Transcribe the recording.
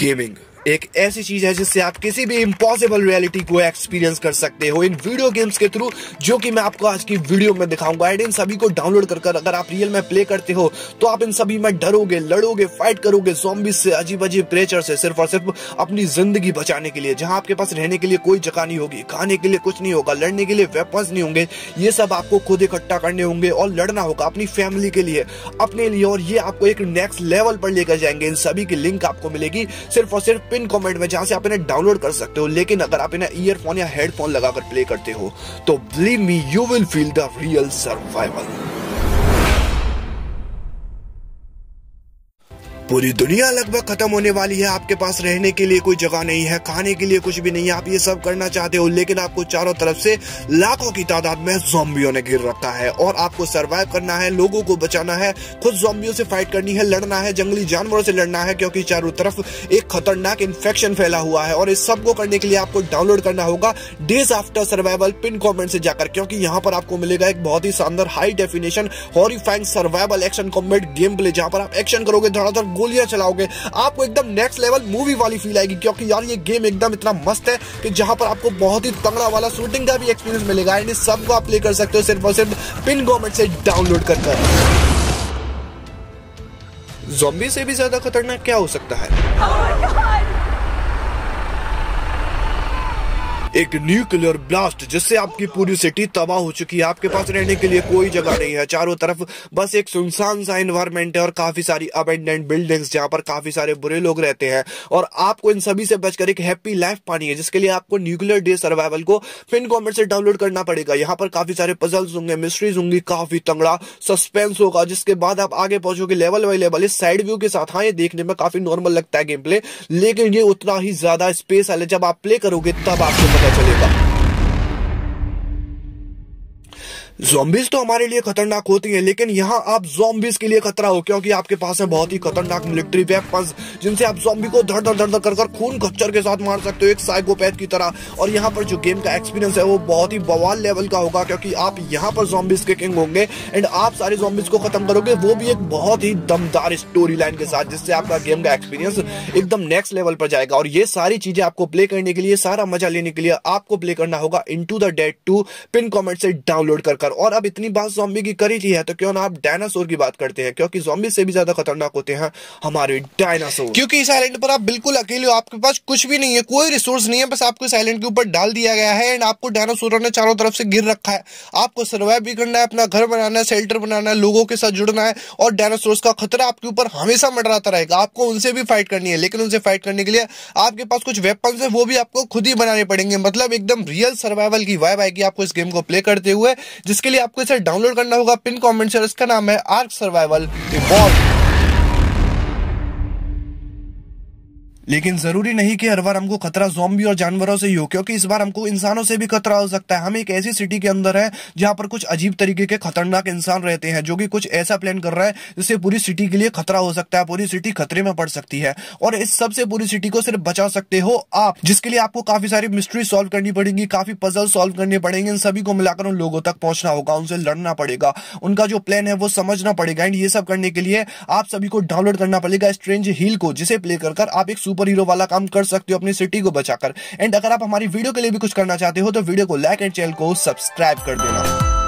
Gaming एक ऐसी चीज है जिससे आप किसी भी इम्पॉसिबल रियलिटी को एक्सपीरियंस कर सकते हो इन वीडियो गेम्स के थ्रू, जो कि मैं आपको आज की वीडियो में दिखाऊंगा। एंड इन सभी को डाउनलोड कर अगर आप रियल में प्ले करते हो तो आप इन सभी में डरोगे, लड़ोगे, फाइट करोगे ज़ॉम्बीज़ से, अजीब अजीब क्रिएचर से, सिर्फ और सिर्फ अपनी जिंदगी बचाने के लिए। जहां आपके पास रहने के लिए कोई जगह नहीं होगी, खाने के लिए कुछ नहीं होगा, लड़ने के लिए वेपन्स नहीं होंगे, ये सब आपको खुद इकट्ठा करने होंगे और लड़ना होगा अपनी फैमिली के लिए, अपने लिए। और ये आपको एक नेक्स्ट लेवल पर लेकर जाएंगे। इन सभी की लिंक आपको मिलेगी सिर्फ और सिर्फ पिन कमेंट में, जहां से आप इन्हें डाउनलोड कर सकते हो। लेकिन अगर आप इन्हें ईयरफोन या हेडफोन लगाकर प्ले करते हो तो believe me, you will feel the real survival. पूरी दुनिया लगभग खत्म होने वाली है, आपके पास रहने के लिए कोई जगह नहीं है, खाने के लिए कुछ भी नहीं है, आप ये सब करना चाहते हो, लेकिन आपको चारों तरफ से लाखों की तादाद में ज़ॉम्बियों ने घेर रखा है और आपको सरवाइव करना है, लोगों को बचाना है, खुद ज़ॉम्बियों से फाइट करनी है, लड़ना है, जंगली जानवरों से लड़ना है, क्योंकि चारों तरफ एक खतरनाक इन्फेक्शन फैला हुआ है। और इस सब को करने के लिए आपको डाउनलोड करना होगा days after survival pin comment से जाकर, क्योंकि यहाँ पर आपको मिलेगा एक बहुत ही शानदार high definition horrifying survival action combat game play, जहां पर आप एक्शन करोगे, धड़ाधड़ गोलियां चलाओगे, आपको एकदम नेक्स्ट लेवल मूवी वाली फील आएगी। क्योंकि यार ये गेम एकदम इतना मस्त है कि जहां पर आपको बहुत ही तगड़ा वाला शूटिंग का भी एक्सपीरियंस मिलेगा। एंड इस सब को आप प्ले कर सकते हो सिर्फ और सिर्फ पिन कमेंट से डाउनलोड कर। ज़ॉम्बी से भी ज्यादा खतरनाक क्या हो सकता है? एक न्यूक्लियर ब्लास्ट जिससे आपकी पूरी सिटी तबाह हो चुकी है, आपके पास रहने के लिए कोई जगह नहीं है, चारों तरफ बस एक सुनसान सा एनवायरनमेंट है और काफी सारी अबैंडन्ड बिल्डिंग्स जहां पर काफी सारे बुरे लोग रहते हैं। और आपको इन सभी से बचकर एक हैप्पी लाइफ पानी है, जिसके लिए आपको न्यूक्लियर डे सर्वाइवल को पिन कमेंट से डाउनलोड करना पड़ेगा। यहाँ पर काफी सारे पजल्स होंगे, मिस्ट्रीज होंगी, काफी तगड़ा सस्पेंस होगा, जिसके बाद आप आगे पहुंचोगे लेवल बाई लेवल इस साइड व्यू के साथ। हाँ, ये देखने में काफी नॉर्मल लगता है गेम प्ले, लेकिन ये उतना ही ज्यादा स्पेस है। जब आप प्ले करोगे तब आपको चलेगा। ज़ॉम्बीज़ तो हमारे लिए खतरनाक होती हैं, लेकिन यहाँ आप ज़ॉम्बीज़ के लिए खतरा हो, क्योंकि आपके पास है बहुत ही खतरनाक मिलिट्री वेपन्स, जिनसे आप ज़ॉम्बी को धड़ धड़ धड़ धड़ कर खून खच्चर के साथ मार सकते हो, एक साइकोपैथ की तरह। और यहाँ पर जो गेम का एक्सपीरियंस है वो बहुत ही बवाल लेवल का होगा, क्योंकि आप यहाँ पर ज़ॉम्बीज़ के किंग होंगे एंड आप सारे ज़ॉम्बीज़ को खत्म करोगे, वो भी एक बहुत ही दमदार स्टोरी लाइन के साथ, जिससे आपका गेम का एक्सपीरियंस एकदम नेक्स्ट लेवल पर जाएगा। और ये सारी चीजें आपको प्ले करने के लिए, सारा मजा लेने के लिए आपको प्ले करना होगा into the dead 2 pin comment से डाउनलोड कर। और अब इतनी बात ज़ॉम्बी की करी थी है तो क्यों ना आप डायनासोर की बात करते हैं, क्योंकि ज़ॉम्बी से भी ज्यादा खतरनाक होते हैं हमारे डायनासोर। क्योंकि इस आइलैंड पर आप बिल्कुल अकेले हो, आपके पास कुछ भी नहीं है, कोई रिसोर्स नहीं है, बस आपको इस आइलैंड के ऊपर डाल दिया गया है एंड आपको डायनासोरों ने चारों तरफ से घेर रखा है। आपको सर्वाइव भी करना है, अपना घर बनाना है, शेल्टर बनाना है, लोगों के साथ जुड़ना है, और डायनासोर्स का खतरा आपके ऊपर हमेशा मंडराता रहेगा। आपको उनसे भी फाइट करनी है, लेकिन उनसे फाइट करने के लिए आपके पास कुछ वेपन्स है, वो भी आपको खुद ही बनाने पड़ेंगे। मतलब एकदम रियल सर्वाइवल की वाइब आएगी आपको इस गेम को प्ले करते हुए, जिसके लिए आपको इसे डाउनलोड करना होगा पिन कमेंट से। इसका नाम है आर्क सर्वाइवल इवॉल्व। लेकिन जरूरी नहीं कि हर बार हमको खतरा ज़ॉम्बी और जानवरों से ही हो, क्योंकि इस बार हमको इंसानों से भी खतरा हो सकता है। हम एक ऐसी सिटी के अंदर है जहां पर कुछ अजीब तरीके के खतरनाक इंसान रहते हैं, जो कि कुछ ऐसा प्लान कर रहा है जिससे पूरी सिटी के लिए खतरा हो सकता है, पूरी सिटी खतरे में पड़ सकती है। और इस सबसे पूरी सिटी को सिर्फ बचा सकते हो आप, जिसके लिए आपको काफी सारी मिस्ट्री सॉल्व करनी पड़ेगी, काफी पजल सॉल्व करने पड़ेंगे। इन सभी को मिलाकर उन लोगों तक पहुंचना होगा, उनसे लड़ना पड़ेगा, उनका जो प्लान है वो समझना पड़ेगा। एंड ये सब करने के लिए आप सभी को डाउनलोड करना पड़ेगा स्ट्रेंज हिल को, जिसे प्ले कर आप एक सुपर हीरो वाला काम कर सकते हो अपनी सिटी को बचाकर। एंड अगर आप हमारी वीडियो के लिए भी कुछ करना चाहते हो तो वीडियो को लाइक एंड चैनल को सब्सक्राइब कर देना।